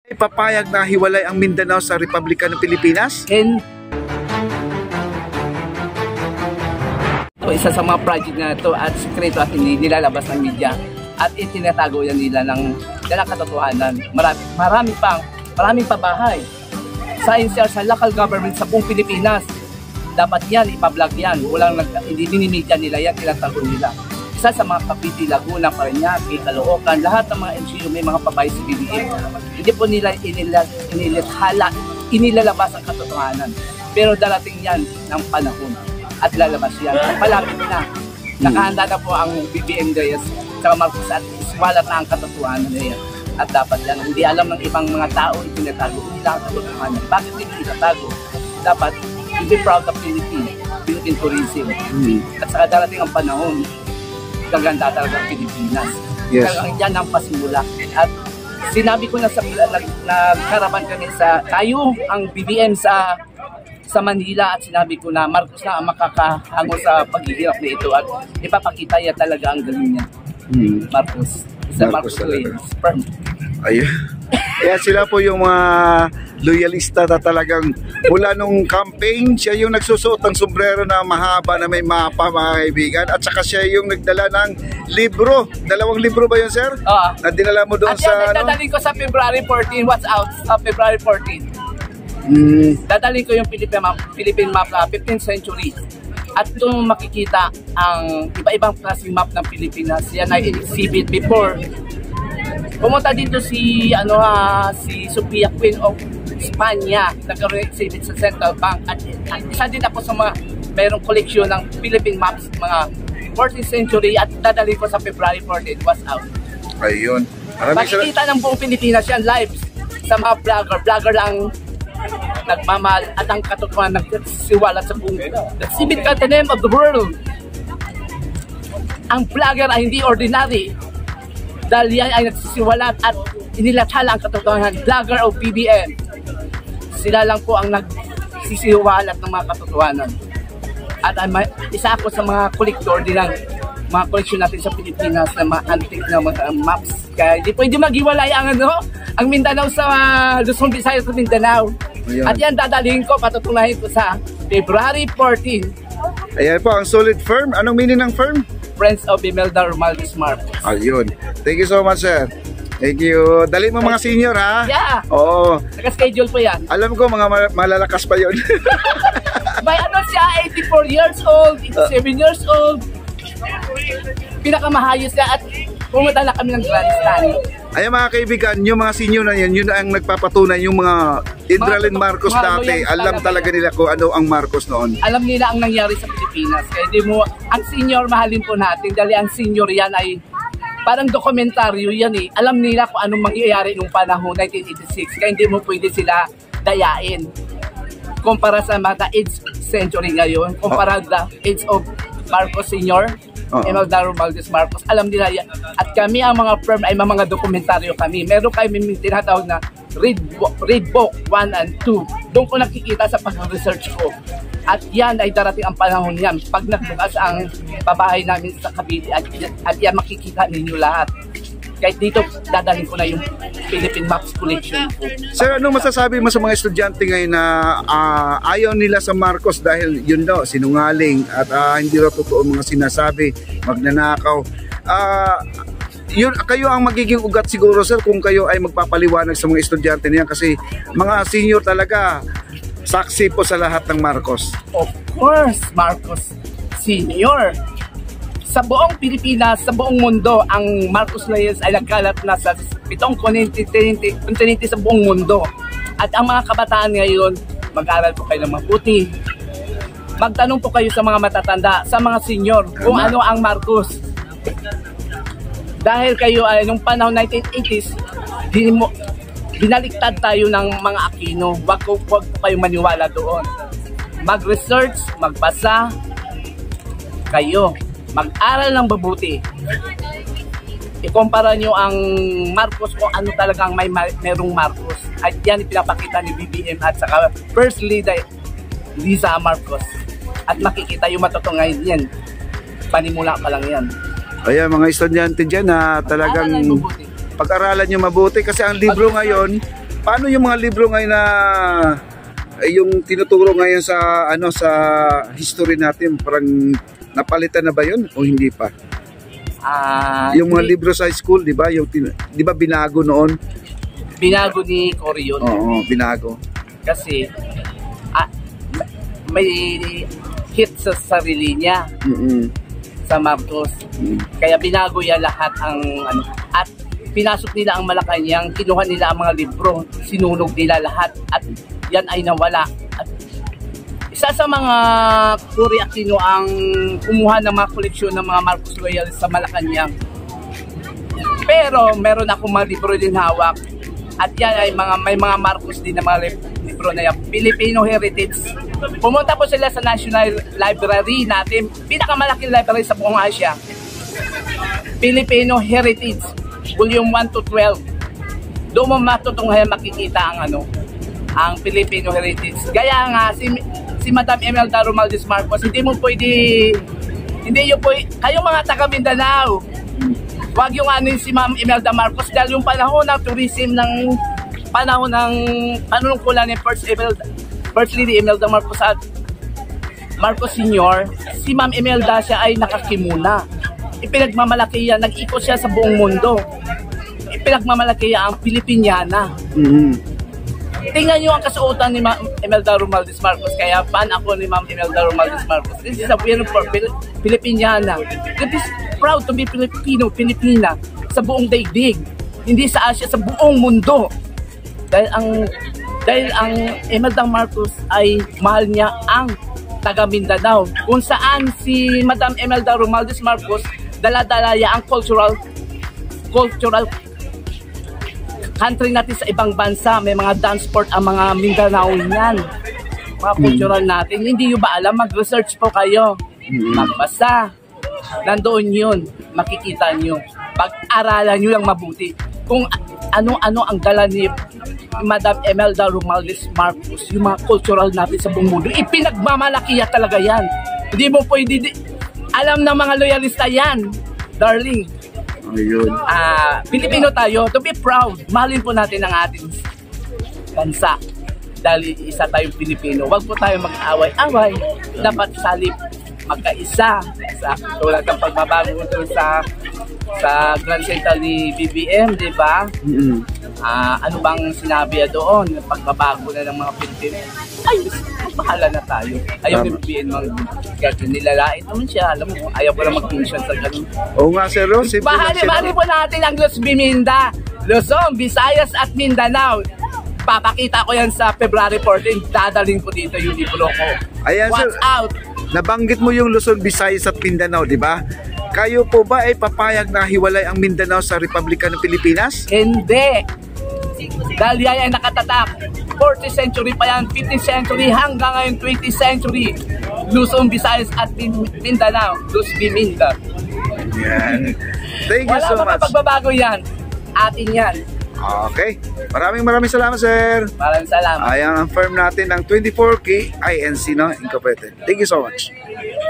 Papayag na hiwalay ang Mindanao sa Republika ng Pilipinas? Isa sa mga project na ito at sekreto at hindi nilalabas ng media at itinatago yan nila ng katotohanan. Marami pa bahay sa NCR, sa local government sa buong Pilipinas. Dapat yan, ipablog yan. Hindi dinimidya nila yan, tinatago nila. Isa sa mga Cavite, Laguna, Parañaque, Caloocan, lahat ng mga NGO may mga pabahay sa BBM. Hindi po nila inilalabas ang katotohanan. Pero darating yan ng panahon at lalabas yan. Palapit na. Nakahanda na po ang BBM Reyes sa Marcos at iswalat na ang katotohanan na yan. At dapat yan, hindi alam ng ibang mga tao itinatago nila ang katotohanan. Bakit hindi itatago? Dapat be proud of Philippine tourism. At saka darating ang panahon, gaganda talaga ang Pilipinas. Yes. Talagang yan ang pasimula. At sinabi ko na nagkaraban kami tayo ang BBM sa Manila at sinabi ko na Marcos na ang makakahango sa paghihirap na ito at ipapakita niya talaga ang galing niya. Marcos. Marcos talaga. Sperm. Ayun. Kaya sila po yung mga loyalista na talagang mula nung campaign, siya yung nagsusuot ng sombrero na mahaba na may mapa, mga kaibigan. At saka siya yung nagdala ng libro. 2 libro ba yun, sir? Oo. Na dinala mo doon sa ano? Dadalhin ko sa February 14. What's out? Sa February 14. Dadalhin ko yung Philippine map na 15th century. At doon makikita ang iba-ibang klaseng map ng Pilipinas. Yan ay exhibit before. Pumunta dito si Sophia, Queen of Spanya, nagkaroon ng exhibit sa Central Bank at isa din ako sa mga mayroong koleksyon ng Philippine maps, mga 14th century at dadalhin ko sa February 14. What's out? Ayun. Makikita ng buong Pilipinas yan live sa mga vlogger lang nagmamahal at ang katotohanan nagsiwala sa buong exhibit ka the name of the world. Ang vlogger ay hindi ordinary dahil yan ay nagsisiwalat at inilathala ang katotohanan. Vlogger o BBM, sila lang po ang nagsisiwalat ng mga katotohanan. At isa ako sa mga kolektor din ng mga koleksyon natin sa Pilipinas na mga antique na mga maps. Kaya hindi pwede maghiwalay ang Mindanao sa Luzon, Visayas sa Mindanao. Ayan. At yan dadalhin ko, patutunahin ko sa February 14. Ayan po, ang solid firm. Anong meaning ng firm? Friends of Imelda Romualdez Marcos. Ayun. Thank you so much, sir. Thank you. Dali mo mga senior, ha? Yeah. Oo. Naka-schedule po yan. Alam ko, mga malalakas pa yun. May siya, 84 years old, 87 years old. Pinakamahayos niya at pumunta na kami ng grandstand. Ayan mga kaibigan, yung mga senior na yan, yun ang nagpapatunay yung mga Indralin Marcos dati. Alam talaga nila kung ano ang Marcos noon. Alam nila ang nangyari sa Pilipinas. Kaya di mo, ang senior mahalin po natin dahil ang senior yan ay parang dokumentaryo yan eh. Alam nila kung anong mangyayari nung panahon 1986. Kaya hindi mo pwede sila dayain. Kumpara sa mga 8th century ngayon, kumpara the age of Marcos Sr., Imelda Romualdez Marcos, alam nila yan. At kami ang mga firm ay mga dokumentaryo kami. Meron kami tinatawag na read book 1 and 2. Doon ko nakikita sa pag-research ko. At yan ay darating ang panahon yan. Pag nagbukas ang pabahay namin sa Cavite at yan makikita ninyo lahat. Kahit dito, dadalhin ko na yung Philippine Maps Collection ko. Sir, anong masasabi mo sa mga estudyante ngayon na ayaw nila sa Marcos dahil yun daw, sinungaling at hindi raw totoo mga sinasabi, magnanakaw. Yun, kayo ang magiging ugat siguro, sir, kung kayo ay magpapaliwanag sa mga estudyante niyan kasi mga senior talaga, saksi po sa lahat ng Marcos. Of course, Marcos Senior. Sa buong Pilipinas, sa buong mundo, ang Marcos Reyes ay nagkalat na sa 7 kontinente sa buong mundo. At ang mga kabataan ngayon, mag-aral po kayo ng mabuti. Magtanong po kayo sa mga matatanda, sa mga senior, kung ano ang Marcos. Dahil kayo ay nung panahon 1980s, binaliktad tayo ng mga Aquino. Wag po kayo maniwala doon. Mag-research, magbasa, kayo. Mag-aral ng mabuti. Ikumpara nyo ang Marcos kung ano talagang merong Marcos. At yan ipinapakita ni BBM at saka First Lady Liza Marcos. At makikita yung matutungayin yan. Panimula pa lang yan. Ayan mga estudyante dyan na talagang pag-aralan nyo mabuti kasi ang libro ngayon Paano yung mga libro ngayon na yung tinuturo ngayon sa sa history natin, parang napalitan na ba yun o hindi pa? Yung mga libro sa school, di ba? Yung di ba binago noon? Binago ni Cory yun. Oo, binago. Kasi may hit sa sarili niya sa Marcos. Kaya binago yan lahat ang at pinasok nila ang Malacanang, kinuha nila ang mga libro, sinunog nila lahat at yan ay nawala. At isa sa mga Cory Aquino ang kumuha ng mga koleksyon ng mga Marcos Loyalists sa Malacanang. Pero meron akong mga libro din hawak at yan ay may mga Marcos din na mga libro na yan, Filipino Heritage. Pumunta po sila sa National Library natin, pinakamalaking library sa buong Asia. Filipino Heritage, Volume 1 to 12. Doon mo matutunghayan makikita ang Filipino Heritage. Gaya nga si Madam Imelda Romualdez Marcos, hindi yung kayo mga taga Mindanao, wag yung si Ma'am Imelda Marcos dahil yung panahon ng tourism panahon ng panunungkulan ni First Lady Imelda Marcos at Marcos Sr., si Ma'am Imelda siya ay nakakimuna. Ipinagmamalaki yan, nag-ikot siya sa buong mundo. Ipinagmamalaki yan ang Pilipiniana. Tingnan nyo ang kasuotan ni Ma'am Imelda Romualdez Marcos, kaya fan ako ni Ma'am Imelda Romualdez Marcos. This is a beautiful Pilipiniana. It is proud to be Filipino, Pilipina sa buong daigdig. Hindi sa Asia, sa buong mundo. Dahil ang Imelda Marcos ay mahal niya ang taga Mindanao. Kung saan si Madam Imelda Romualdez Marcos dala-dala niya ang cultural country natin sa ibang bansa. May mga dance sport ang mga Mindanao niyan. Mga cultural natin. Hindi nyo ba alam? Mag-research po kayo. Magbasa. Nandoon yun. Makikita nyo. Pag-aralan nyo lang mabuti. Kung ano-ano ang dala ni Madam Imelda Romualdez Marcos, yung mga cultural natin sa buong mundo. Ipinagmamalaki talaga yan. Hindi mo pwede, alam ng mga loyalista yan, darling. Ayun. Pilipino tayo, to be proud. Mahalin po natin ang ating bansa. Dahil isa tayong Pilipino. Huwag po tayo mag-away-away. Dapat salip magkaisa. Tulad ng pagbabago doon sa Grand Central ni BBM, di ba? Ano bang sinabi doon? Pagbabago na ng mga Pilipino. Ay, bahala na tayo. Ayaw ni BBM nilalait naman siya. Alam mo, ayaw ko lang mag-mention sa ganun. Oo nga, Sir Ron. Bahali po natin ang Los Biminda, Luzon, Visayas at Mindanao. Papakita ko yan sa February 14. Dadalhin ko dito yung libro ko. Ayan, Watch sir. out! Nabanggit mo yung Luzon, Visayas at Mindanao, di ba? Kayo po ba ay papayag na hiwalay ang Mindanao sa Republika ng Pilipinas? Hindi. Dahil yan ay nakatatak. 40th century pa yan, 15th century hanggang ngayon 20th century. Luzon, Visayas at Mindanao. Luz Biminda. Yan. Thank you so much. Wala pa pagbabago yan. Atin yan. Okay. Maraming salamat, sir. Maraming salamat. Ayan ang firm natin ng 24K INC, no? Incorporated. Thank you so much.